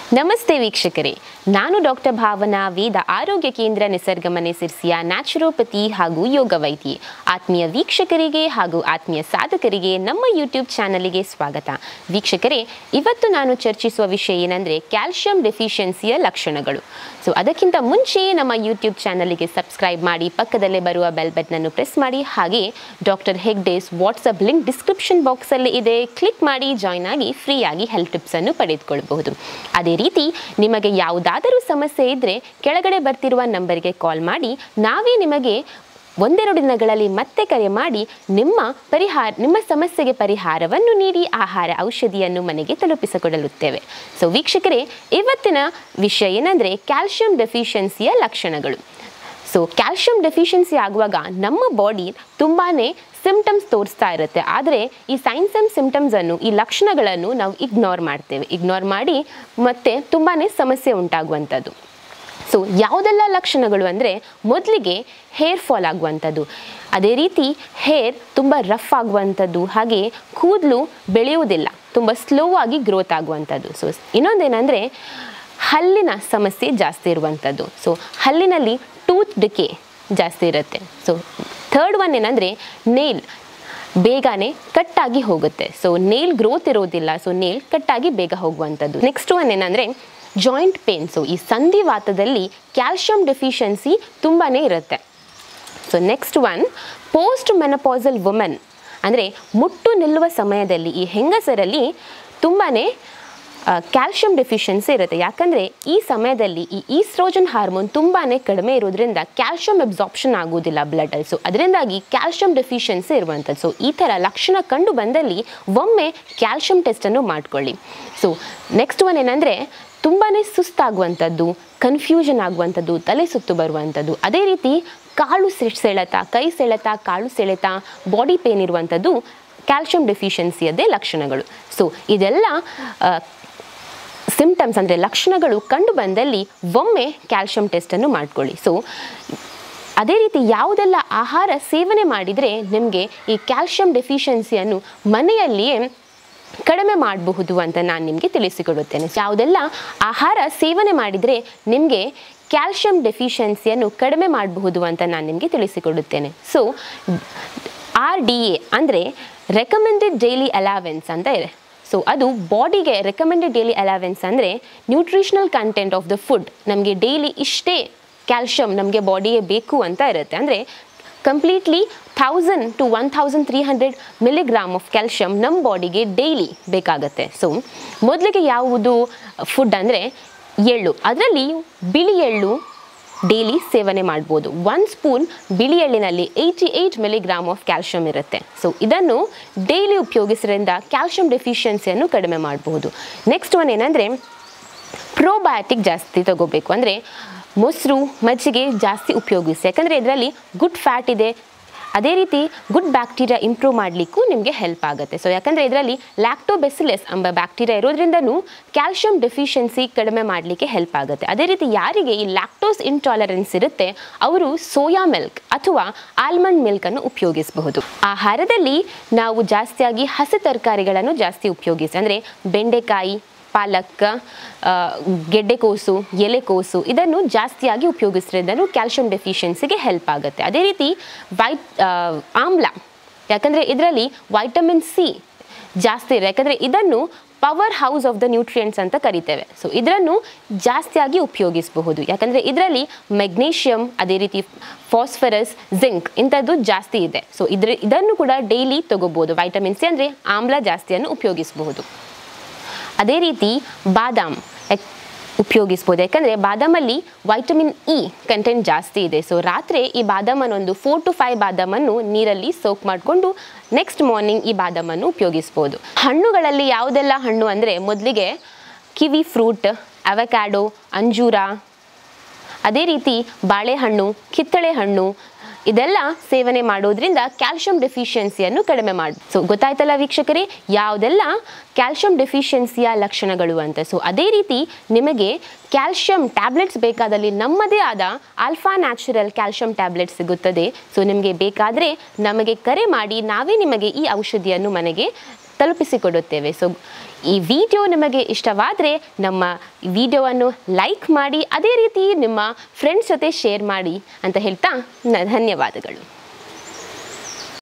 ನಮಸ್ತೆ ವೀಕ್ಷಕರೇ, ನಾನು ಡಾಕ್ಟರ್ ಭಾವನಾ, ವೇದ ಆರೋಗ್ಯ ಕೇಂದ್ರ ನಿಸರ್ಗಮನೆ ಸಿರ್ಸಿಯ ನ್ಯಾಚುರೋಪತಿ ಹಾಗೂ ಯೋಗ ವೈದ್ಯೆ. ಆತ್ಮೀಯ ವೀಕ್ಷಕರಿಗೆ ಹಾಗೂ ಆತ್ಮೀಯ ಸಾಧಕರಿಗೆ ನಮ್ಮ ಯೂಟ್ಯೂಬ್ ಚಾನಲ್ಗೆ ಸ್ವಾಗತ. ವೀಕ್ಷಕರೇ, ಇವತ್ತು ನಾನು ಚರ್ಚಿಸುವ ವಿಷಯ ಏನಂದರೆ ಕ್ಯಾಲ್ಶಿಯಂ ಡೆಫಿಷಿಯನ್ಸಿಯ ಲಕ್ಷಣಗಳು. ಅದಕ್ಕಿಂತ ಮುಂಚೆ ನಮ್ಮ ಯೂಟ್ಯೂಬ್ ಚಾನಲ್ಗೆ ಸಬ್ಸ್ಕ್ರೈಬ್ ಮಾಡಿ, ಪಕ್ಕದಲ್ಲೇ ಬರುವ ಬೆಲ್ ಬಟನನ್ನು ಪ್ರೆಸ್ ಮಾಡಿ. ಹಾಗೆ doctor Hegde's WhatsApp link description ಬಾಕ್ಸಲ್ಲಿ ಇದೆ, ಕ್ಲಿಕ್ ಮಾಡಿ ಜಾಯ್ನ್ ಆಗಿ ಫ್ರೀಯಾಗಿ ಹೆಲ್ತ್ ಟಿಪ್ಸನ್ನು ಪಡೆದುಕೊಳ್ಳಬಹುದು. ಅದೇ ರೀತಿ ನಿಮಗೆ ಯಾವುದಾದರೂ ಸಮಸ್ಯೆ ಇದ್ದರೆ ಕೆಳಗಡೆ ಬರ್ತಿರುವ ನಂಬರ್ಗೆ ಕಾಲ್ ಮಾಡಿ, ನಾವೇ ನಿಮಗೆ ಒಂದೆರಡು ದಿನಗಳಲ್ಲಿ ಮತ್ತೆ ಕರೆ ಮಾಡಿ ನಿಮ್ಮ ಸಮಸ್ಯೆಗೆ ಪರಿಹಾರವನ್ನು ನೀಡಿ ಆಹಾರ ಔಷಧಿಯನ್ನು ಮನೆಗೆ ತಲುಪಿಸಿಕೊಡಲುತ್ತೇವೆ. ವೀಕ್ಷಕರೇ, ಇವತ್ತಿನ ವಿಷಯ ಏನಂದರೆ ಕ್ಯಾಲ್ಶಿಯಂ ಡೆಫಿಷಿಯನ್ಸಿಯ ಲಕ್ಷಣಗಳು. ಕ್ಯಾಲ್ಶಿಯಂ ಡೆಫಿಷಿಯನ್ಸಿ ಆಗುವಾಗ ನಮ್ಮ ಬಾಡಿ ತುಂಬಾ ಸಿಂಪ್ಟಮ್ಸ್ ತೋರಿಸ್ತಾ ಇರುತ್ತೆ. ಆದರೆ ಈ ಸೈನ್ಸ್ ಆ್ಯಂಡ್ ಸಿಂಪ್ಟಮ್ಸನ್ನು, ಈ ಲಕ್ಷಣಗಳನ್ನು ನಾವು ಇಗ್ನೋರ್ ಮಾಡ್ತೇವೆ. ಇಗ್ನೋರ್ ಮಾಡಿ ಮತ್ತೆ ತುಂಬಾ ಸಮಸ್ಯೆ ಉಂಟಾಗುವಂಥದ್ದು. ಯಾವುದೆಲ್ಲ ಲಕ್ಷಣಗಳು ಅಂದರೆ, ಮೊದಲಿಗೆ ಹೇರ್ ಫಾಲ್ ಆಗುವಂಥದ್ದು, ಅದೇ ರೀತಿ ಹೇರ್ ತುಂಬ ರಫ್ ಆಗುವಂಥದ್ದು, ಹಾಗೆ ಕೂದಲು ಬೆಳೆಯುವುದಿಲ್ಲ, ತುಂಬ ಸ್ಲೋ ಆಗಿ ಗ್ರೋತ್ ಆಗುವಂಥದ್ದು. ಇನ್ನೊಂದೇನೆಂದರೆ ಹಲ್ಲಿನ ಸಮಸ್ಯೆ ಜಾಸ್ತಿ ಇರುವಂಥದ್ದು. ಹಲ್ಲಿನಲ್ಲಿ ಟೂತ್ ಡಿಕೆ ಜಾಸ್ತಿ ಇರುತ್ತೆ. ಥರ್ಡ್ ಒನ್ ಏನಂದರೆ ನೇಲ್ ಬೇಗನೆ ಕಟ್ಟಾಗಿ ಹೋಗುತ್ತೆ. ನೇಲ್ ಗ್ರೋತ್ ಇರೋದಿಲ್ಲ, ನೇಲ್ ಕಟ್ಟಾಗಿ ಬೇಗ ಹೋಗುವಂಥದ್ದು. ನೆಕ್ಸ್ಟ್ ಒನ್ ಏನಂದರೆ ಜಾಯಿಂಟ್ ಪೇನ್. ಈ ಸಂಧಿವಾತದಲ್ಲಿ ಕ್ಯಾಲ್ಶಿಯಂ ಡೆಫಿಷಿಯನ್ಸಿ ತುಂಬಾ ಇರುತ್ತೆ. Next one post menopausal women, ಅಂದರೆ ಮುಟ್ಟು ನಿಲ್ಲುವ ಸಮಯದಲ್ಲಿ ಈ ಹೆಂಗಸರಲ್ಲಿ ತುಂಬಾ ಕ್ಯಾಲ್ಶಿಯಂ ಡೆಫಿಷಿಯನ್ಸಿ ಇರುತ್ತೆ. ಯಾಕಂದರೆ ಈ ಸಮಯದಲ್ಲಿ ಈ ಈಸ್ಟ್ರೋಜನ್ ಹಾರ್ಮೋನ್ ತುಂಬಾ ಕಡಿಮೆ ಇರೋದ್ರಿಂದ ಕ್ಯಾಲ್ಶಿಯಂ ಅಬ್ಸಾರ್ಪ್ಷನ್ ಆಗೋದಿಲ್ಲ ಬ್ಲಡ್ಡಲ್ಲಿ. ಅದರಿಂದಾಗಿ ಕ್ಯಾಲ್ಶಿಯಂ ಡೆಫಿಷಿಯನ್ಸಿ ಇರುವಂಥದ್ದು. ಈ ಥರ ಲಕ್ಷಣ ಕಂಡು ಬಂದಲ್ಲಿ ಒಮ್ಮೆ ಕ್ಯಾಲ್ಶಿಯಂ ಟೆಸ್ಟನ್ನು ಮಾಡಿಕೊಳ್ಳಿ. ನೆಕ್ಸ್ಟ್ ಒನ್ ಏನಂದರೆ ತುಂಬಾ ಸುಸ್ತಾಗುವಂಥದ್ದು, ಕನ್ಫ್ಯೂಷನ್ ಆಗುವಂಥದ್ದು, ತಲೆ ಸುತ್ತು ಬರುವಂಥದ್ದು, ಅದೇ ರೀತಿ ಕಾಲು ಸೆಳೆತ, ಕೈ ಸೆಳೆತ, ಕಾಲು ಸೆಳೆತ, ಬಾಡಿ ಪೇನ್ ಇರುವಂಥದ್ದು ಕ್ಯಾಲ್ಶಿಯಂ ಡೆಫಿಷಿಯನ್ಸಿಯದ್ದೇ ಲಕ್ಷಣಗಳು. ಇದೆಲ್ಲ ಸಿಂಪ್ಟಮ್ಸ್ ಅಂದರೆ ಲಕ್ಷಣಗಳು ಕಂಡು ಬಂದಲ್ಲಿ ಒಮ್ಮೆ ಕ್ಯಾಲ್ಶಿಯಂ ಟೆಸ್ಟನ್ನು ಮಾಡ್ಕೊಳ್ಳಿ. ಅದೇ ರೀತಿ ಯಾವುದೆಲ್ಲ ಆಹಾರ ಸೇವನೆ ಮಾಡಿದರೆ ನಿಮಗೆ ಈ ಕ್ಯಾಲ್ಶಿಯಂ ಡೆಫಿಷಿಯನ್ಸಿಯನ್ನು ಮನೆಯಲ್ಲಿಯೇ ಕಡಿಮೆ ಮಾಡಬಹುದು ಅಂತ ನಾನು ನಿಮಗೆ ತಿಳಿಸಿಕೊಡುತ್ತೇನೆ. ಯಾವುದೆಲ್ಲ ಆಹಾರ ಸೇವನೆ ಮಾಡಿದರೆ ನಿಮಗೆ ಕ್ಯಾಲ್ಶಿಯಂ ಡೆಫಿಷಿಯನ್ಸಿಯನ್ನು ಕಡಿಮೆ ಮಾಡಬಹುದು ಅಂತ ನಾನು ನಿಮಗೆ ತಿಳಿಸಿಕೊಡುತ್ತೇನೆ. RDA ಅಂದರೆ ರೆಕಮೆಂಡೆಡ್ ಡೈಲಿ ಅಲವೆನ್ಸ್ ಅಂತ ಇದೆ. ಅದು ಬಾಡಿಗೆ ರೆಕಮೆಂಡೆಡ್ ಡೈಲಿ ಅಲವೆನ್ಸ್ ಅಂದರೆ nutritional content of the food. ನಮಗೆ ಡೈಲಿ ಇಷ್ಟೇ ಕ್ಯಾಲ್ಶಿಯಂ ನಮಗೆ ಬಾಡಿಗೆ ಬೇಕು ಅಂತ ಇರುತ್ತೆ. ಅಂದರೆ completely 1000 to 1300 milligram of calcium ನಮ್ಮ ಬಾಡಿಗೆ ಡೈಲಿ ಬೇಕಾಗತ್ತೆ. ಮೊದಲಿಗೆ ಯಾವುದು ಫುಡ್ ಅಂದರೆ ಎಳ್ಳು. ಅದರಲ್ಲಿ ಬಿಳಿ ಎಳ್ಳು ಡೈಲಿ ಸೇವನೆ ಮಾಡ್ಬೋದು. 1 ಸ್ಪೂನ್ ಬಿಳಿ ಎಳ್ಳಿನಲ್ಲಿ 88 ಮಿಲಿಗ್ರಾಮ್ ಆಫ್ ಕ್ಯಾಲ್ಶಿಯಂ ಇರುತ್ತೆ. ಇದನ್ನು ಡೈಲಿ ಉಪಯೋಗಿಸೋದ್ರಿಂದ ಕ್ಯಾಲ್ಶಿಯಂ ಡೆಫಿಷಿಯನ್ಸಿಯನ್ನು ಕಡಿಮೆ ಮಾಡಬಹುದು. ನೆಕ್ಸ್ಟ್ ಒನ್ ಏನಂದರೆ ಪ್ರೋಬಯೋಟಿಕ್ ಜಾಸ್ತಿ ತಗೋಬೇಕು. ಅಂದರೆ ಮೊಸರು, ಮಜ್ಜಿಗೆ ಜಾಸ್ತಿ ಉಪಯೋಗಿಸಿ. ಯಾಕಂದರೆ ಇದರಲ್ಲಿ ಗುಡ್ ಫ್ಯಾಟ್ ಇದೆ, ಅದೇ ರೀತಿ ಗುಡ್ ಬ್ಯಾಕ್ಟೀರಿಯಾ ಇಂಪ್ರೂವ್ ಮಾಡಲಿಕ್ಕೂ ನಿಮಗೆ ಹೆಲ್ಪ್ ಆಗುತ್ತೆ. ಯಾಕಂದರೆ ಇದರಲ್ಲಿ ಲ್ಯಾಕ್ಟೋಬೆಸಿಲಸ್ ಎಂಬ ಬ್ಯಾಕ್ಟೀರಿಯಾ ಇರೋದ್ರಿಂದನೂ ಕ್ಯಾಲ್ಶಿಯಂ ಡೆಫಿಷಿಯನ್ಸಿ ಕಡಿಮೆ ಮಾಡಲಿಕ್ಕೆ ಹೆಲ್ಪ್ ಆಗುತ್ತೆ. ಅದೇ ರೀತಿ ಯಾರಿಗೆ ಈ ಲ್ಯಾಕ್ಟೋಸ್ ಇಂಟಾಲರೆನ್ಸ್ ಇರುತ್ತೆ ಅವರು ಸೋಯಾ ಮಿಲ್ಕ್ ಅಥವಾ ಆಲ್ಮಂಡ್ ಮಿಲ್ಕನ್ನು ಉಪಯೋಗಿಸಬಹುದು. ಆಹಾರದಲ್ಲಿ ನಾವು ಜಾಸ್ತಿಯಾಗಿ ಹಸಿ ತರಕಾರಿಗಳನ್ನು ಜಾಸ್ತಿ ಉಪಯೋಗಿಸಿ. ಅಂದರೆ ಬೆಂಡೆಕಾಯಿ, ಪಾಲಕ್, ಗೆಡ್ಡೆಕೋಸು, ಎಲೆಕೋಸು ಇದನ್ನು ಜಾಸ್ತಿಯಾಗಿ ಉಪಯೋಗಿಸೋದ್ರಿಂದನೂ ಕ್ಯಾಲ್ಶಿಯಂ ಡೆಫಿಷಿಯನ್ಸಿಗೆ ಹೆಲ್ಪ್ ಆಗುತ್ತೆ. ಅದೇ ರೀತಿ ಆಮ್ಲ, ಯಾಕಂದರೆ ಇದರಲ್ಲಿ ವೈಟಮಿನ್ ಸಿ ಜಾಸ್ತಿ ಇದೆ. ಯಾಕಂದರೆ ಇದನ್ನು power house of the nutrients ಅಂತ ಕರಿತೇವೆ. ಇದನ್ನು ಜಾಸ್ತಿಯಾಗಿ ಉಪಯೋಗಿಸಬಹುದು. ಯಾಕಂದರೆ ಇದರಲ್ಲಿ ಮೆಗ್ನೀಷಿಯಮ್, ಅದೇ ರೀತಿ ಫಾಸ್ಫರಸ್, ಜಿಂಕ್ ಇಂಥದ್ದು ಜಾಸ್ತಿ ಇದೆ. ಇದನ್ನು ಕೂಡ ಡೈಲಿ ತಗೋಬೋದು. ವೈಟಮಿನ್ ಸಿ ಅಂದರೆ ಆಮ್ಲ ಜಾಸ್ತಿಯನ್ನು ಉಪಯೋಗಿಸಬಹುದು. ಅದೇ ರೀತಿ ಬಾದಾಮ್ ಉಪಯೋಗಿಸ್ಬೋದು. ಯಾಕಂದರೆ ಬಾದಾಮಲ್ಲಿ ವೈಟಮಿನ್ ಇ ಕಂಟೆಂಟ್ ಜಾಸ್ತಿ ಇದೆ. ರಾತ್ರಿ ಈ ಬಾದಾಮನ್ನು ಒಂದು 4 to 5 ಬಾದಾಮನ್ನು ನೀರಲ್ಲಿ ಸೋಕ್ ಮಾಡಿಕೊಂಡು ನೆಕ್ಸ್ಟ್ ಮಾರ್ನಿಂಗ್ ಈ ಬಾದಾಮನ್ನು ಉಪಯೋಗಿಸ್ಬೋದು. ಹಣ್ಣುಗಳಲ್ಲಿ ಯಾವುದೆಲ್ಲ ಹಣ್ಣು ಅಂದರೆ ಮೊದಲಿಗೆ ಕಿವಿ ಫ್ರೂಟ್, ಅವಕ್ಯಾಡೋ, ಅಂಜೂರ, ಅದೇ ರೀತಿ ಬಾಳೆಹಣ್ಣು, ಕಿತ್ತಳೆ ಹಣ್ಣು ಇದೆಲ್ಲ ಸೇವನೆ ಮಾಡೋದ್ರಿಂದ ಕ್ಯಾಲ್ಶಿಯಂ ಡೆಫಿಷಿಯನ್ಸಿಯನ್ನು ಕಡಿಮೆ ಮಾಡಿ. ಗೊತ್ತಾಯ್ತಲ್ಲ ವೀಕ್ಷಕರೇ, ಯಾವುದೆಲ್ಲ ಕ್ಯಾಲ್ಶಿಯಂ ಡೆಫಿಷಿಯನ್ಸಿಯ ಲಕ್ಷಣಗಳು ಅಂತ. ಅದೇ ರೀತಿ ನಿಮಗೆ ಕ್ಯಾಲ್ಶಿಯಂ ಟ್ಯಾಬ್ಲೆಟ್ಸ್ ಬೇಕಾದಲ್ಲಿ ನಮ್ಮದೇ ಆದ ಆಲ್ಫಾ ನ್ಯಾಚುರಲ್ ಕ್ಯಾಲ್ಶಿಯಂ ಟ್ಯಾಬ್ಲೆಟ್ ಸಿಗುತ್ತದೆ. ನಿಮಗೆ ಬೇಕಾದರೆ ನಮಗೆ ಕರೆ ಮಾಡಿ, ನಾವೇ ನಿಮಗೆ ಈ ಔಷಧಿಯನ್ನು ಮನೆಗೆ ತಲುಪಿಸಿಕೊಡುತ್ತೇವೆ. ಸೊ ಈ ವಿಡಿಯೋ ನಿಮಗೆ ಇಷ್ಟವಾದರೆ ನಮ್ಮ ವಿಡಿಯೋವನ್ನು ಲೈಕ್ ಮಾಡಿ, ಅದೇ ರೀತಿ ನಿಮ್ಮ ಫ್ರೆಂಡ್ಸ್ ಜೊತೆ ಶೇರ್ ಮಾಡಿ ಅಂತ ಹೇಳ್ತಾ ಧನ್ಯವಾದಗಳು.